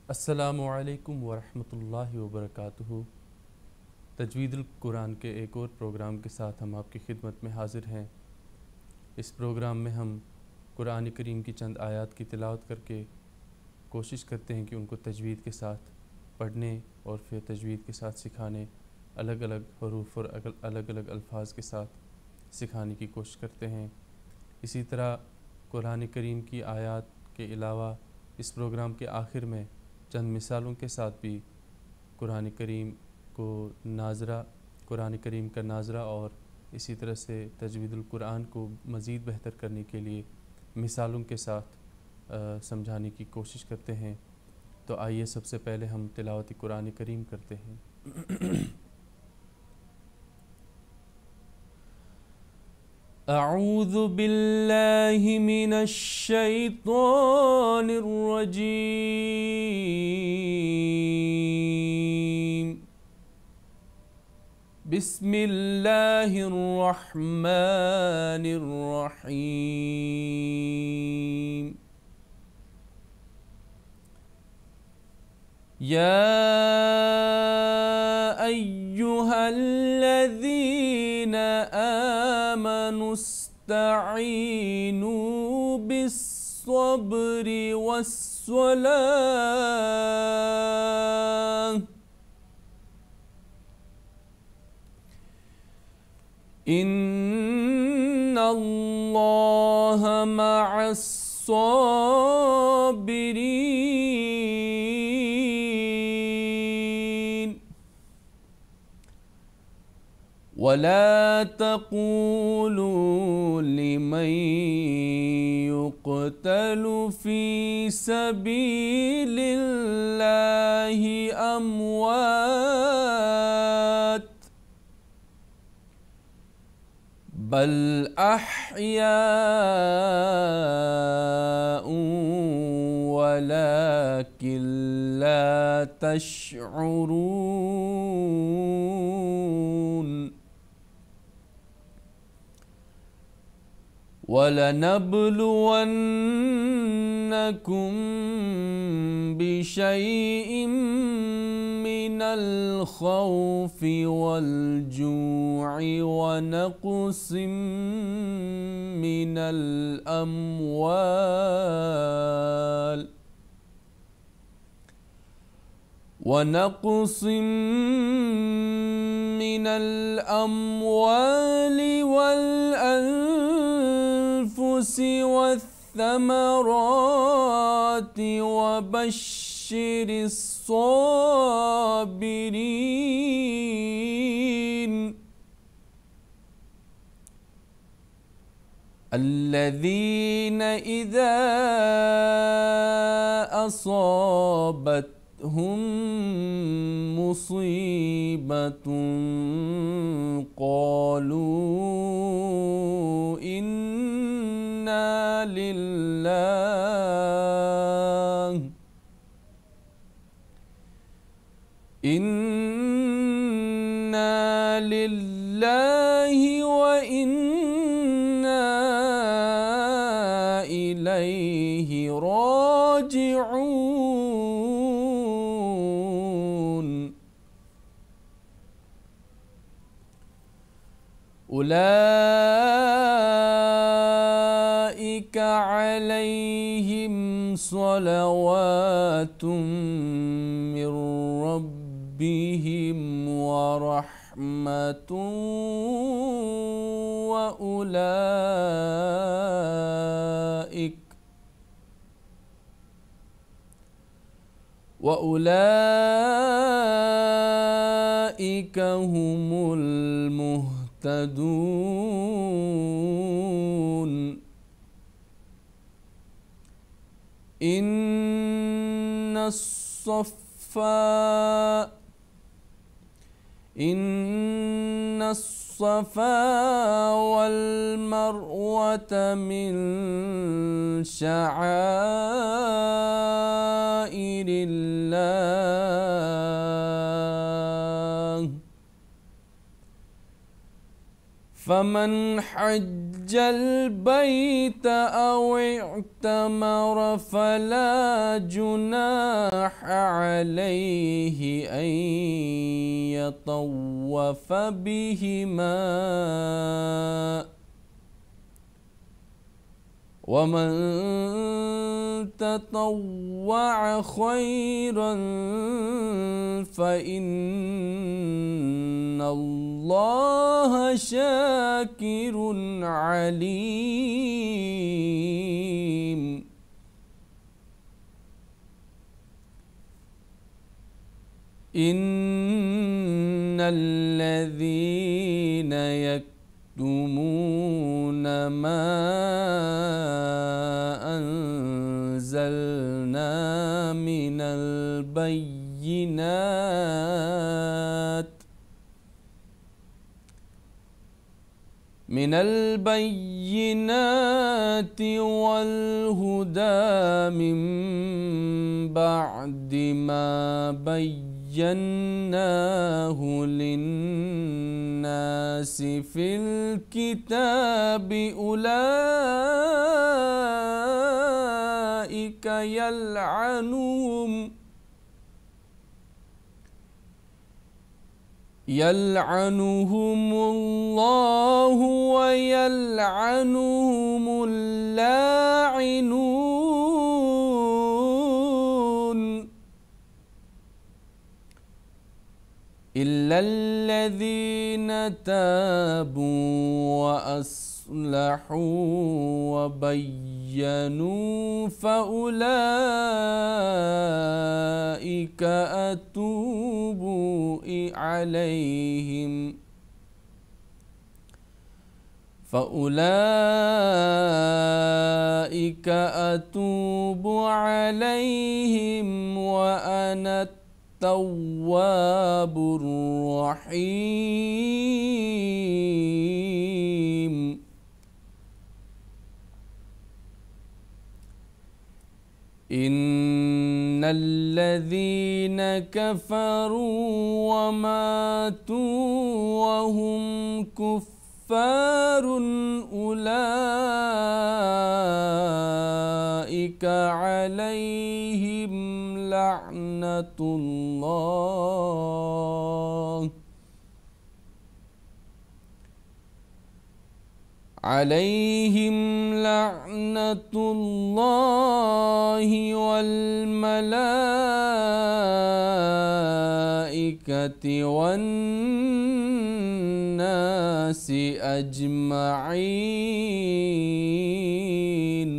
السلام علیکم ورحمۃ اللہ وبرکاتہ۔ تجوید القرآن کے ایک اور پروگرام کے ساتھ ہم آپ کی خدمت میں حاضر ہیں۔ اس پروگرام میں ہم قرآن کریم کی چند آیات کی تلاوت کر کے کوشش کرتے ہیں کہ ان کو تجوید کے ساتھ پڑھنے اور پھر تجوید کے ساتھ سکھانے، الگ الگ حروف اور الگ الگ الفاظ کے ساتھ سکھانے کی کوشش کرتے ہیں۔ اسی طرح قرآن کریم کی آیات کے علاوہ اس پروگرام کے آخر میں چند مثالوں کے ساتھ بھی قرآن کریم کا ناظرہ اور اسی طرح سے تجوید القرآن کو مزید بہتر کرنے کے لیے مثالوں کے ساتھ سمجھانے کی کوشش کرتے ہیں۔ تو آئیے سب سے پہلے ہم تلاوت قرآن کریم کرتے ہیں۔ اعوذ باللہ من الشیطان الرجیم، بسم اللہ الرحمن الرحیم۔ یا ایہا الذین آمنوا استعینوا بالصبر والصلاة ان اللہ مع الصابرین۔ ولا تقولوا لمن يقتل في سبيل الله أموات بل أحياء ولكن لا تشعرون۔ وَلَنَبْلُوَنَّكُمْ بِشَيْءٍ مِّنَ الْخَوْفِ وَالْجُوعِ وَنَقْصٍ مِّنَ الْأَمْوَالِ والأنفس والثمرات وبشر الصابرين الذين إذا أصابتهم مصيبة قالوا إنا لله وإنا إليه راجعون۔ أولئك عليهم صلوات من ربهم ورحمة وأولئك هم المهتدون۔ إن الصفا والمروة من شعائر الله فمن حج البيت أو اعتمر فلا جناح عليه أن يطوف بهما ومن تطوع خيرا فإن الله شاكر عليم. إن الذين يكتمون ما أنزلنا من البينات والهدى من بعد ما بيناه للناس في الكتاب أولئك يلعنهم الله ويلعنهم اللاعنون إلا الذين تابوا وأصلحوا وبينوا فأولئك أتوب عليهم وأنا التواب الرحيم. إن الذين كفروا وماتوا وهم كفار أولئك عليهم لعنة الله والملائكة والناس أجمعين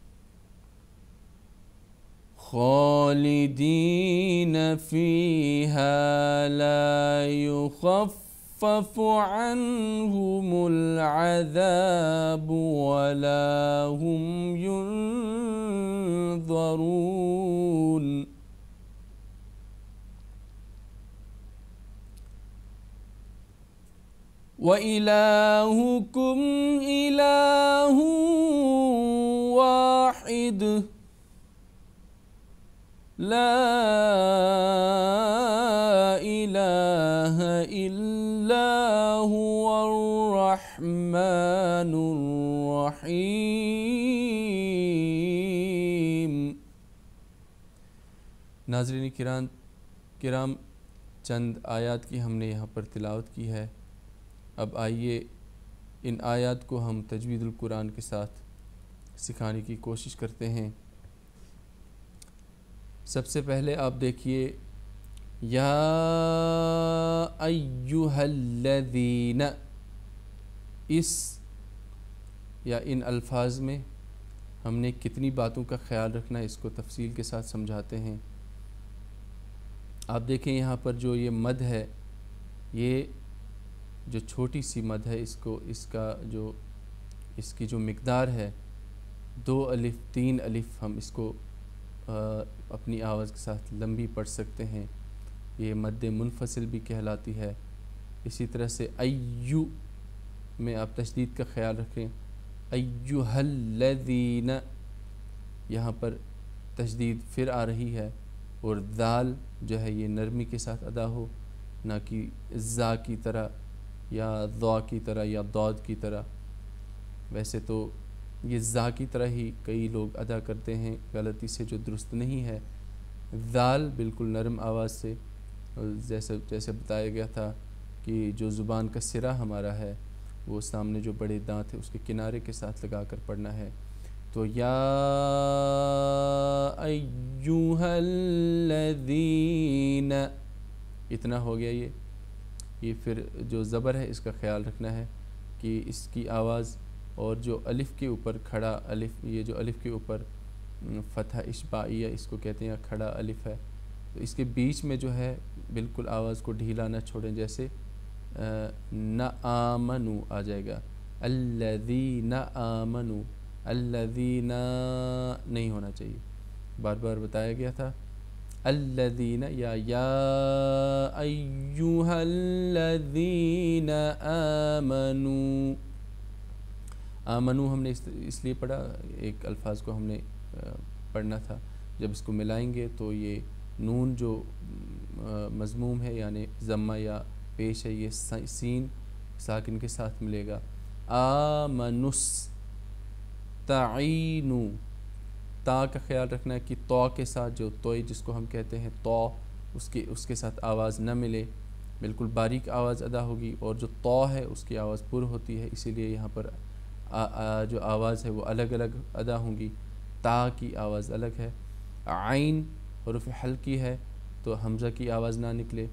خالدين فيها لا يخفف عنهم العذاب ولا هم ينظرون. وإلهكم إله واحد لا إله إلا هو الرحمن الرحيم. ناظرین کرام چند آیات کی ہم نے یہاں پر تلاوت کی ہے. اب آئیے ان آیات کو ہم تجوید القرآن کے ساتھ سکھانے کی کوشش کرتے ہیں. سب سے پہلے آپ دیکھیے یا ایہا الذین، اس یا ان الفاظ میں ہم نے کتنی باتوں کا خیال رکھنا ہے اس کو تفصیل کے ساتھ سمجھاتے ہیں. آپ دیکھیں یہاں پر جو یہ مد ہے، یہ جو چھوٹی سی مد ہے، اس کی جو مقدار ہے 2 الف 3 الف، ہم اس کو اپنی آواز کے ساتھ لمبی پڑھ سکتے ہیں. یہ مد منفصل بھی کہلاتی ہے. اسی طرح سے ایو میں آپ تشدید کا خیال رکھیں. ایہا الذین، یہاں پر تشدید پھر آ رہی ہے، اور ذال جو ہے یہ نرمی کے ساتھ ادا ہو، نہ کہ زا کی طرح یا ضا کی طرح یا ضاد کی طرح. ویسے تو یہ زا کی طرح ہی کئی لوگ ادا کرتے ہیں غلطی سے، جو درست نہیں ہے. ذال بالکل نرم آواز سے، جیسے بتایا گیا تھا کہ جو زبان کا سرا ہمارا ہے وہ سامنے جو بڑے دانت ہے اس کے کنارے کے ساتھ لگا کر پڑھنا ہے. تو یا ایہا الذین، اتنا ہو گیا. یہ پھر جو زبر ہے اس کا خیال رکھنا ہے کہ اس کی آواز اور جو الف کے اوپر کھڑا الف، یہ جو الف کے اوپر فتح اشباعیہ اس کو کہتے ہیں، یا کھڑا الف ہے، تو اس کے بیچ میں جو ہے بالکل آواز کو ڈھیلا نہ چھوڑیں. جیسے نہ آمنو آ جائے گا، الذین آمنو، الذین نہیں ہونا چاہیے. بار بار بتایا گیا تھا الذین یا ایہا الذین آمنو. آمنو ہم نے اس لیے پڑھا، ایک الفاظ کو ہم نے پڑھنا تھا. جب اس کو ملائیں گے تو یہ نون جو مضموم ہے یعنی ضمہ یا پیش ہے، یہ سین ساکن کے ساتھ ملے گا. آمنستعینو، تا کا خیال رکھنا ہے کہ تو کے ساتھ جو توئی جس کو ہم کہتے ہیں تو، اس کے ساتھ آواز نہ ملے، بالکل باریک آواز ادا ہوگی. اور جو تو ہے اس کی آواز پر ہوتی ہے، اسی لیے یہاں پر جو آواز ہے وہ الگ الگ ادا ہوں گی. تا کی آواز الگ ہے. عین حرف حلقی ہے تو حمزہ کی آواز نہ نکلے.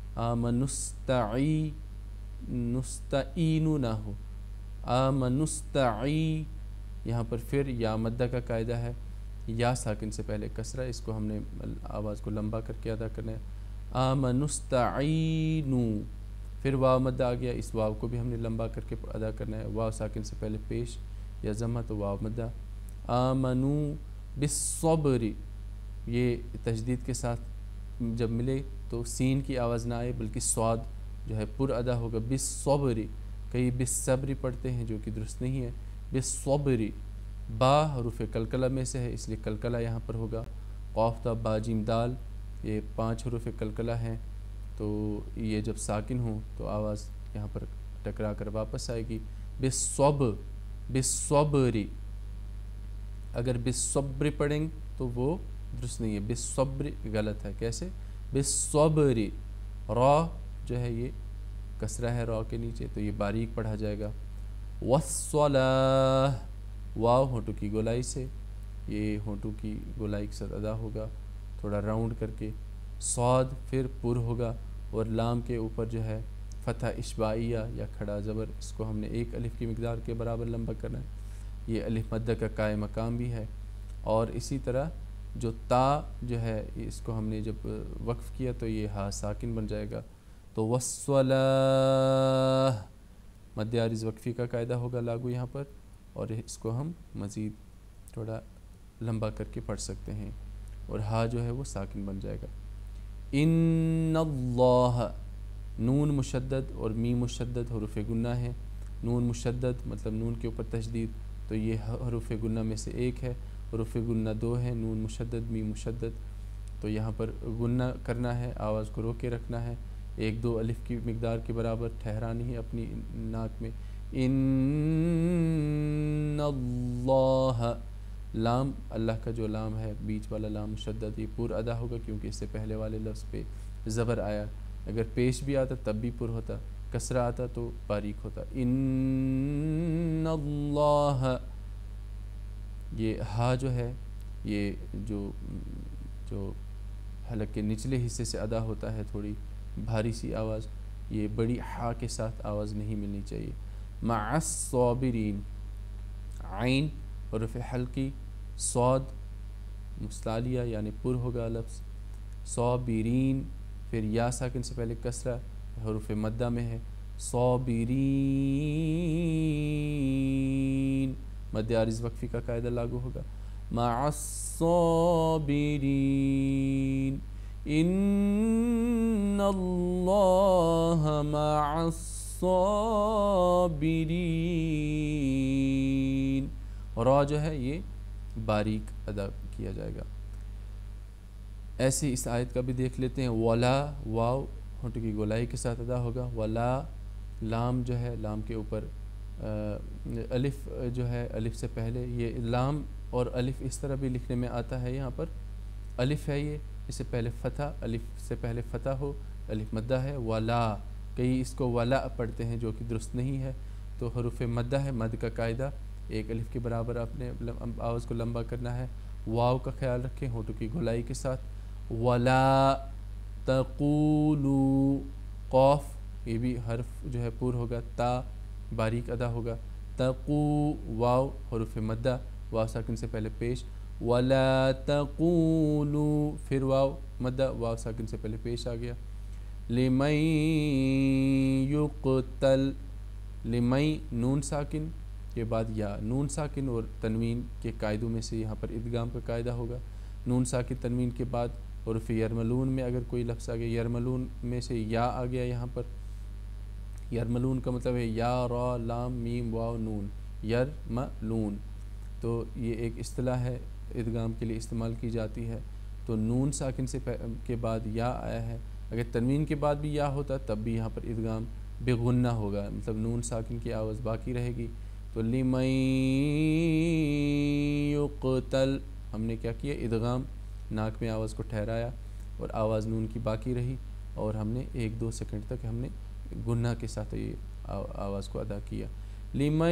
نستعینو نہ ہو. آمنستعی، یہاں پر پھر یا مدہ کا قاعدہ ہے، یا ساکن سے پہلے کسرہ، اس کو ہم نے آواز کو لمبا کر کے ادا کرنا ہے. آمنستعینو، پھر واو مدہ آ گیا، اس واو کو بھی ہم نے لمبا کر کے ادا کرنا ہے. واو ساکن سے پہلے پیش یا ضمہ تو واو مدہ. آمنو بالصبر، یہ تجدید کے ساتھ جب ملے تو سین کی آواز نہ آئے بلکہ صاد جو ہے پر ادا ہوگا. بالصبر، کئی بالصبر پڑھتے ہیں جو کہ درست نہیں ہے. بالصبر، با حروف کلکلہ میں سے ہے اس لیے کلکلہ یہاں پر ہوگا. قاف تا با جیم دال، یہ 5 حروف کلکلہ ہیں، تو یہ جب ساکن ہوں تو آواز یہاں پر ٹکرا کر واپس آئے گی. بالصبر، اگر بالصبر پڑھیں تو وہ درست نہیں ہے. بالصبر غلط ہے. کیسے؟ بالصبر، را جو ہے یہ کسرہ ہے را کے نیچے تو یہ باریک پڑھا جائے گا. والصلاۃ، واو ہونٹوں کی گولائی سے، یہ ہونٹوں کی گولائی کے ساتھ ادا ہوگا تھوڑا راؤنڈ کر کے. صاد پھر پر ہوگا، اور لام کے اوپر جو ہے فتح اشباعیہ یا کھڑا زبر، اس کو ہم نے 1 الف کی مقدار کے برابر لمبا کرنا ہے. یہ الف مدہ کا قائم مقام بھی ہے. اور اسی طرح جو تا جو ہے اس کو ہم نے جب وقف کیا تو یہ ہا ساکن بن جائے گا. تو والصلاۃ، مد عارض وقفی کا قاعدہ ہوگا لاگو یہاں پر، اور اس کو ہم مزید تھوڑا لمبا کر کے پڑھ سکتے ہیں، اور ہا جو ہے وہ ساکن بن جائے گا. ان اللہ، نون مشدد اور میم مشدد حروف گنہ ہیں. نون مشدد مطلب نون کے اوپر تشدید، تو یہ حروف گنہ میں سے ایک ہے. حروف گنہ 2 ہیں، نون مشدد میم مشدد. تو یہاں پر گنہ کرنا ہے، آواز کو روکے رکھنا ہے، 1-2 الف کی مقدار کے برابر ٹھہرانی ہے اپنی ناک میں. ان اللہ، لام اللہ کا جو لام ہے بیچ والا لام مشدد، یہ پر ادا ہوگا کیونکہ اس سے پہلے والے لفظ پہ زبر آیا. اگر پیش بھی آتا تب بھی پر ہوتا، کسرہ آتا تو باریک ہوتا. ان اللہ، یہ ہا جو ہے یہ جو حلق کے نچلے حصے سے ادا ہوتا ہے، تھوڑی بھاری سی آواز، یہ بڑی ہا کے ساتھ آواز نہیں ملنی چاہیے. مع الصابرین، عین حرف حلقی، صاد مستعلیہ یعنی پر ہوگا لفظ. صابرین، پھر یا ساکن سے پہلے کسرہ حروف مدہ میں ہے. صابرین، مد عارض وقفی کا قاعدہ لاگو ہوگا. مع الصابرین، ان اللہ مع الصابرین. را جو ہے یہ باریک ادا کیا جائے گا. ایسے اس آیت کا بھی دیکھ لیتے ہیں. ولا، واو ہونٹ کی گولائی کے ساتھ ادا ہوگا. ولا لام جو ہے لام کے اوپر الف جو ہے الف سے پہلے یہ لام اور الف اس طرح بھی لکھنے میں آتا ہے. یہاں پر الف ہے یہ اس سے پہلے فتح الف سے پہلے فتح ہو الف مدہ ہے. ولا کئی اس کو ولا پڑھتے ہیں جو کہ درست نہیں ہے. تو حروف مدہ ہے. مد کا قاعدہ ایک الف کے برابر آپ نے آواز کو لمبا کرنا ہے. واو کا خیال رکھیں ہونٹوں کی گولائی کے ساتھ. ولا تقولوا قوف یہ بھی حرف جو ہے پور ہوگا. تا باریک ادا ہوگا. تقو واو حروف مدہ واو ساکن سے پہلے پیش. ولا تقولوا پھر واو مدہ واو ساکن سے پہلے پیش آ گیا. لمن یقتل لمن نون ساکن کے بعد یا نون ساکن اور تنوین کے قاعدوں میں سے یہاں پر ادغام کا قاعدہ ہوگا. نون ساکن تنوین کے بعد حروف یرملون میں اگر کوئی لفظ آ گیا یرملون میں سے یا آ گیا. یہاں پر یرملون کا مطلب ہے یا را لام میم واو نون یرملون. تو یہ ایک اصطلاح ہے ادغام کے لیے استعمال کی جاتی ہے. تو نون ساکن سے کے بعد یا آیا ہے. اگر تنوین کے بعد بھی یا ہوتا تب بھی یہاں پر ادغام بغنہ ہوگا مطلب نون ساکن کی آواز باقی رہے گی. تو لمن یقتل ہم نے کیا کیا ادغام ناک میں آواز کو ٹھہرایا اور آواز نون کی باقی رہی اور ہم نے 1-2 سیکنڈ تک ہم نے گنہ کے ساتھ یہ آواز کو ادا کیا. لمن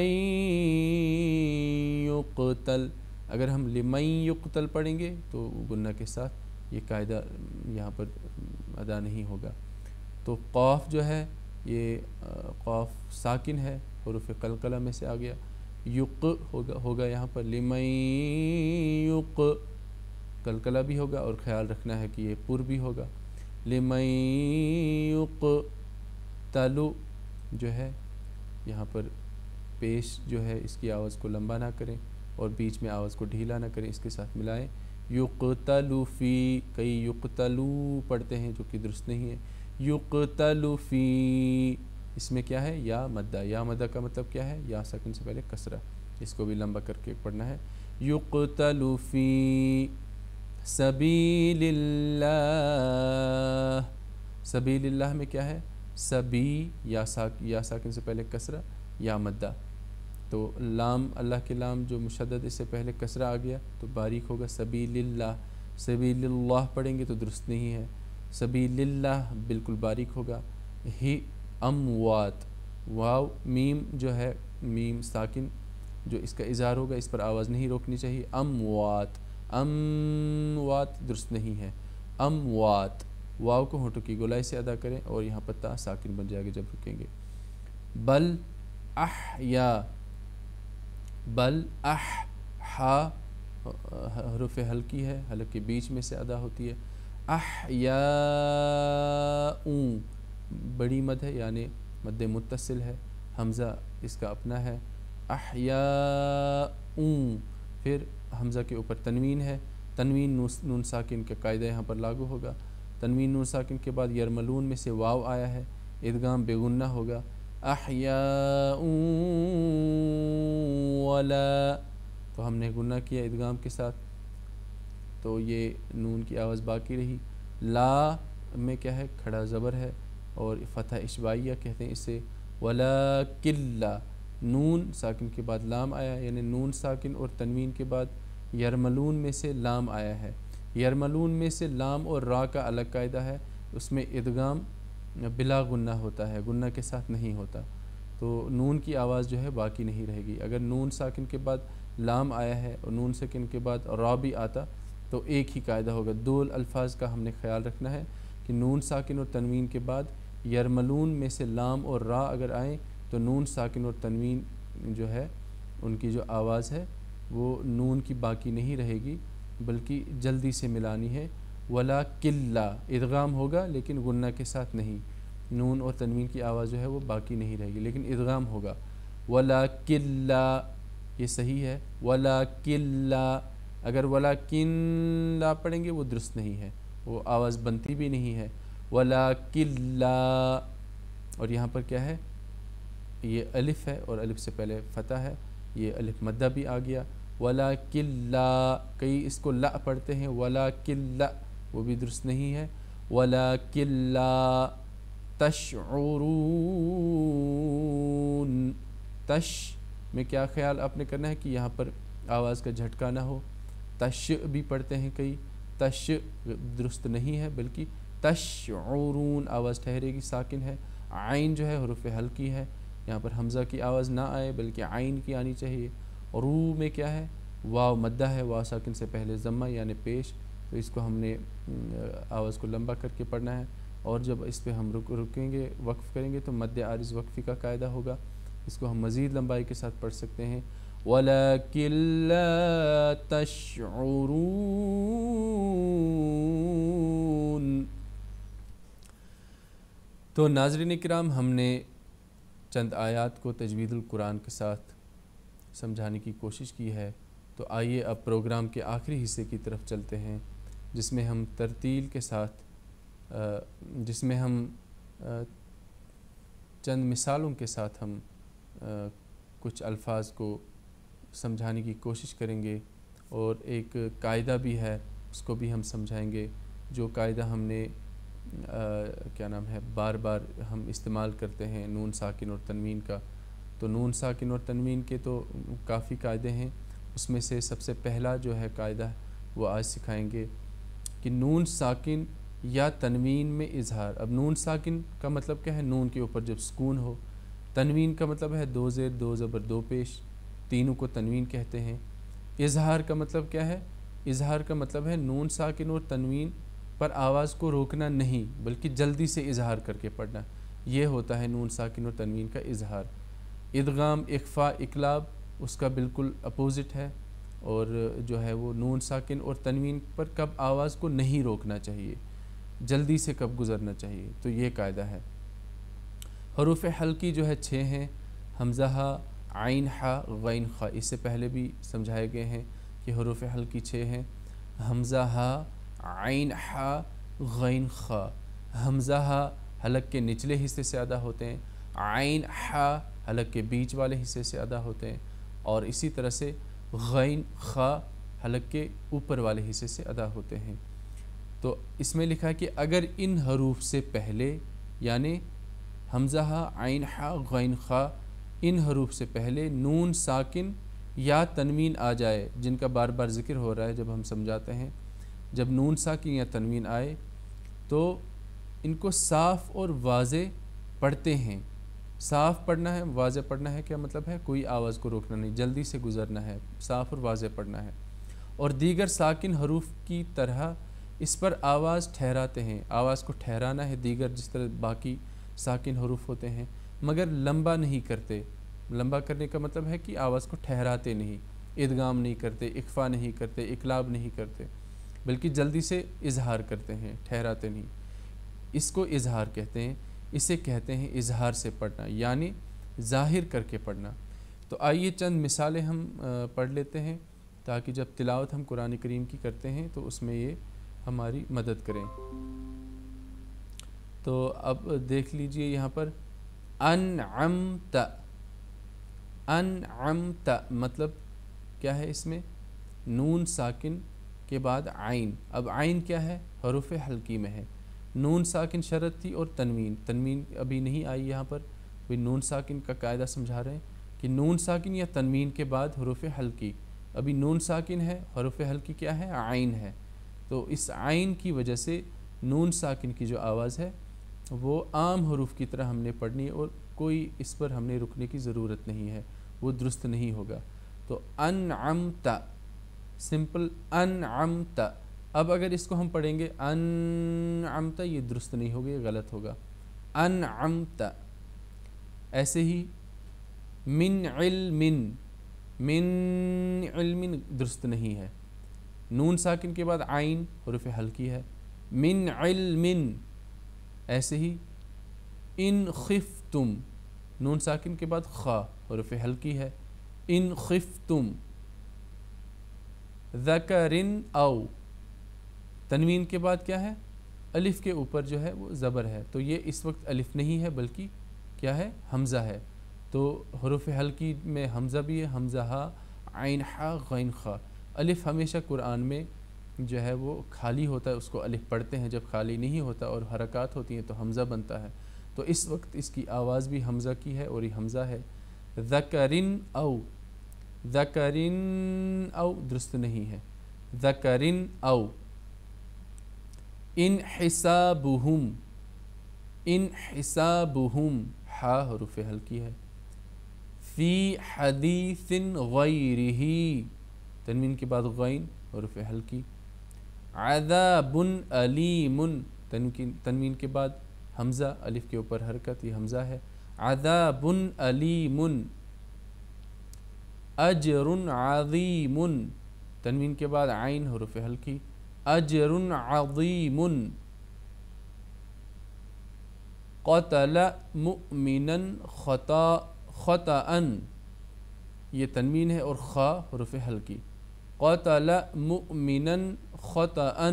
یقتل اگر ہم لمن یقتل پڑھیں گے تو گنہ کے ساتھ یہ قاعدہ یہاں پر ادا نہیں ہوگا. تو قاف جو ہے یہ قاف ساکن ہے حروف قلقلہ میں سے آ گیا. یق ہوگا یہاں پر لمن یق قلقلہ بھی ہوگا اور خیال رکھنا ہے کہ یہ پر بھی ہوگا. لمن یقتل جو ہے یہاں پر پیش جو ہے اس کی آواز کو لمبا نہ کریں اور بیچ میں آواز کو ڈھیلا نہ کریں اس کے ساتھ ملائیں. یقتل فی کئی یقتلو پڑھتے ہیں جو کہ درست نہیں ہے. یقتل فی اس میں کیا ہے یا مدہ. یا مدہ کا مطلب کیا ہے یا ساکن سے پہلے کسرہ اس کو بھی لمبا کر کے پڑھنا ہے. یقتل فی سبیل اللہ. سبیل اللہ میں کیا ہے سبی یا ساکن سے پہلے کسرہ یا مدہ. تو لام اللہ کے لام جو مشدد اس سے پہلے کسرہ آ گیا تو باریک ہوگا. سبیل اللہ سبیل اللہ پڑھیں گے تو درست نہیں ہے. سبیل اللہ بالکل باریک ہوگا. ہی اموات واو میم جو ہے میم ساکن جو اس کا اظہار ہوگا اس پر آواز نہیں روکنی چاہیے. اموات اموات درست نہیں ہے. اموات واو کو ہونٹوں کی گولائی سے ادا کریں اور یہاں پر تا ساکن بن جائے گا جب رکیں گے. بل احیا بل احا حروف ہلکی ہے حلق کے بیچ میں سے ادا ہوتی ہے. احیا بڑی مد ہے یعنی مد متصل ہے. حمزہ اس کا اپنا ہے. احیا پھر حمزہ کے اوپر تنوین ہے. تنوین نون ساکن کا قاعدہ یہاں پر لاگو ہوگا. تنوین نون ساکن کے بعد یرملون میں سے واو آیا ہے ادغام بغنہ ہوگا. احیاء ولا تو ہم نے گنہ کیا ادغام کے ساتھ تو یہ نون کی آواز باقی رہی. لا میں کیا ہے کھڑا زبر ہے اور فتح اشبائیہ کہتے ہیں اسے. ولا کلا نون ساکن کے بعد لام آیا یعنی نون ساکن اور تنوین کے بعد یرملون میں سے لام آیا ہے. یرملون میں سے لام اور را کا الگ قاعدہ ہے. اس میں ادغام بلا گنہ ہوتا ہے گنہ کے ساتھ نہیں ہوتا. تو نون کی آواز جو ہے باقی نہیں رہے گی. اگر نون ساکن کے بعد لام آیا ہے اور نون ساکن کے بعد را بھی آتا تو ایک ہی قاعدہ ہوگا. دو الفاظ کا ہم نے خیال رکھنا ہے کہ نون ساکن اور تنوین کے بعد یرملون میں سے لام اور را اگر آئیں تو نون ساکن اور تنوین جو ہے ان کی جو آواز ہے وہ نون کی باقی نہیں رہے گی بلکہ جلدی سے ملانی ہے. ولا کلا ادغام ہوگا لیکن گنہ کے ساتھ نہیں. نون اور تنوین کی آواز جو ہے وہ باقی نہیں رہے گی لیکن ادغام ہوگا. ولا کلا یہ صحیح ہے. ولا کلا اگر ولا کلا پڑھیں گے وہ درست نہیں ہے وہ آواز بنتی بھی نہیں ہے. ولا کلا اور یہاں پر کیا ہے یہ الف ہے اور الف سے پہلے فتح ہے یہ الف مدہ بھی آ گیا. ولا کلا کئی اس کو لا پڑھتے ہیں ولا کلا وہ بھی درست نہیں ہے. ولا کلا تشعرون تش میں کیا خیال آپ نے کرنا ہے کہ یہاں پر آواز کا جھٹکا نہ ہو. تش بھی پڑھتے ہیں کئی، تش درست نہیں ہے بلکہ تشعرون آواز ٹھہرے گی، ساکن ہے. عین جو ہے حروف ہلکی ہے، یہاں پر حمزہ کی آواز نہ آئے بلکہ عین کی آنی چاہیے. رو میں کیا ہے؟ واو مدہ ہے، واو ساکن سے پہلے ضمہ یعنی پیش، تو اس کو ہم نے آواز کو لمبا کر کے پڑھنا ہے. اور جب اس پہ ہم رکیں گے، وقف کریں گے، تو مد عارض وقفی کا قاعدہ ہوگا. اس کو ہم مزید لمبائی کے ساتھ پڑھ سکتے ہیں. وَلَكِن لَا تَشْعُرُونَ. تو ناظرین کرام، ہم نے چند آیات کو تجوید القرآن کے ساتھ سمجھانے کی کوشش کی ہے. تو آئیے اب پروگرام کے آخری حصے کی طرف چلتے ہیں، جس میں ہم ترتیل کے ساتھ جس میں ہم چند مثالوں کے ساتھ ہم کچھ الفاظ کو سمجھانے کی کوشش کریں گے، اور ایک قاعدہ بھی ہے اس کو بھی ہم سمجھائیں گے، جو قاعدہ ہم نے بار بار ہم استعمال کرتے ہیں نون ساکن اور تنوین کا. تو نون ساکن اور تنوین کے تو کافی قاعدے ہیں، اس میں سے سب سے پہلا جو ہے قاعدہ وہ آج سکھائیں گے کہ نون ساکن یا تنوین میں اظہار. اب نون ساکن کا مطلب کیا ہے؟ نون کے اوپر جب سکون ہو. تنوین کا مطلب ہے دو زیر دو زبر دو پیش، تینوں کو تنوین کہتے ہیں. اظہار کا مطلب کیا ہے؟ اظہار کا مطلب ہے نون ساکن اور تنوین پر آواز کو روکنا نہیں بلکہ جلدی سے اظہار کر کے پڑھنا. یہ ہوتا ہے نون ساکن اور تنوین کا اظہار. ادغام، اخفاء، اقلاب اس کا بالکل اپوزٹ ہے، اور جو ہے وہ نون ساکن اور تنوین پر کب آواز کو نہیں روکنا چاہیے، جلدی سے کب گزرنا چاہیے. تو یہ قاعدہ ہے. حروف حلقی جو ہے 6 ہیں: حمزہ ہا، عین ہا، غین خا. اس سے پہلے بھی سمجھائے گئے ہیں کہ حروف حلقی 6 ہیں: حمزہ ہا، عین ہا، غین خا. حمزہ ہا حلق کے نچلے حصے سے ادا ہوتے ہیں، عین ہا حلق کے بیچ والے حصے سے ادا ہوتے ہیں، اور اسی طرح سے غین خا حلق کے اوپر والے حصے سے ادا ہوتے ہیں. تو اس میں لکھا ہے کہ اگر ان حروف سے پہلے، یعنی حمزہ ہا، عین ہا، غین خا، ان حروف سے پہلے نون ساکن یا تنوین آ جائے، جن کا بار بار ذکر ہو رہا ہے جب ہم سمجھاتے ہیں، جب نون ساکن یا تنوین آئے تو ان کو صاف اور واضح پڑھتے ہیں. صاف پڑھنا ہے، واضح پڑھنا ہے. کیا مطلب ہے؟ کوئی آواز کو روکنا نہیں، جلدی سے گزرنا ہے، صاف اور واضح پڑھنا ہے. اور دیگر ساکن حروف کی طرح اس پر آواز ٹھہراتے ہیں. آواز کو ٹھہرانا ہے دیگر جس طرح باقی ساکن حروف ہوتے ہیں، مگر لمبا نہیں کرتے. لمبا کرنے کا مطلب ہے کہ آواز کو ٹھہراتے نہیں، ادغام نہیں کرتے، اخفا نہیں کرتے، اقلاب نہیں کرتے، بلکہ جلدی سے اظہار کرتے ہیں، ٹھہراتے نہیں. اس کو اظہار کہتے ہیں. اسے کہتے ہیں اظہار سے پڑھنا، یعنی ظاہر کر کے پڑھنا. تو آئیے چند مثالیں ہم پڑھ لیتے ہیں تاکہ جب تلاوت ہم قرآن کریم کی کرتے ہیں تو اس میں یہ ہماری مدد کریں. تو اب دیکھ لیجئے یہاں پر انعمت. انعمت مطلب کیا ہے؟ اس میں نون ساکن کے بعد عین. اب عین کیا ہے؟ حروف حلقی میں ہے. نون ساکن شرط تھی اور تنوین ابھی نہیں آئی یہاں پر. بھی نون ساکن کا قاعدہ سمجھا رہے ہیں کہ نون ساکن یا تنوین کے بعد حروف حلقی. ابھی نون ساکن ہے، حروف حلقی کیا ہے؟ عین ہے. تو اس عین کی وجہ سے نون ساکن کی جو آواز ہے وہ عام حروف کی طرح ہم نے پڑھنی ہے، اور کوئی اس پر ہم نے رکنے کی ضرورت نہیں ہے، وہ درست نہیں ہوگا. تو انعمت، سمپل انعمت. اب اگر اس کو ہم پڑھیں گے انعمت، یہ درست نہیں ہوگا، یہ غلط ہوگا. انعمت. ایسے ہی من علم، من علم درست نہیں ہے. نون ساکن کے بعد عین حروف حلقی ہے. من علم. ایسے ہی ان خفتم، نون ساکن کے بعد خا حروف حلقی ہے. ان خفتم. ذکر او، تنوین کے بعد کیا ہے؟ الف کے اوپر جو ہے وہ زبر ہے، تو یہ اس وقت الف نہیں ہے بلکہ کیا ہے؟ حمزہ ہے. تو حروف حلقی میں حمزہ بھی ہے، حمزہ ہا، عین ہا، غین خا. الف ہمیشہ قرآن میں جو ہے وہ خالی ہوتا ہے، اس کو الف پڑھتے ہیں. جب خالی نہیں ہوتا اور حرکات ہوتی ہیں تو حمزہ بنتا ہے. تو اس وقت اس کی آواز بھی حمزہ کی ہے اور یہ حمزہ ہے. ذکرن او، ذکرن او درست نہیں ہے، ذکرن او. ان حسابہم، ان حسابہم ہا حروف ہلکی ہے. فی حدیث غیرہ، تنوین کے بعد غین حروف ہلکی. عذاب علیم، تنوین کے بعد حمزہ، الف کے اوپر حرکت، یہ حمزہ ہے. عذاب علیم. اجر عظیم، تنوین کے بعد عین حروف ہلکی. اجر عظیم. قتل مؤمنا خطأ، یہ تنوین ہے اور خا حروف ہلکی. قتل مؤمنا خطأ.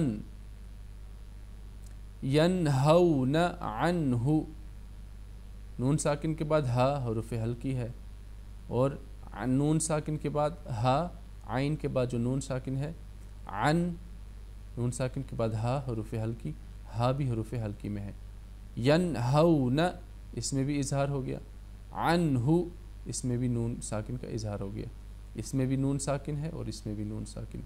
ینہون عنہ، نون ساکن کے بعد ہا حروف ہلکی ہے، اور نون ساکن کے بعد ہا، عین کے بعد جو نون ساکن ہے، عن، نون ساکن کے بعد ہا حروف ہلکی، ہا بھی حروف ہلکی میں ہے. ینہون، اس میں بھی اظہار ہو گیا. عنہ، اس میں بھی نون ساکن کا اظہار ہو گیا، اس میں بھی نون ساکن ہے اور اس میں بھی نون ساکن.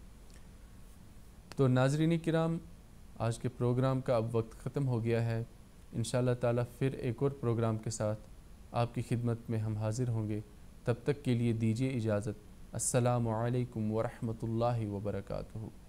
تو ناظرین کرام، آج کے پروگرام کا اب وقت ختم ہو گیا ہے. انشاءاللہ تعالیٰ پھر ایک اور پروگرام کے ساتھ آپ کی خدمت میں ہم حاضر ہوں گے. تب تک کے لیے دیجیے اجازت. السلام علیکم ورحمۃ اللہ وبرکاتہ.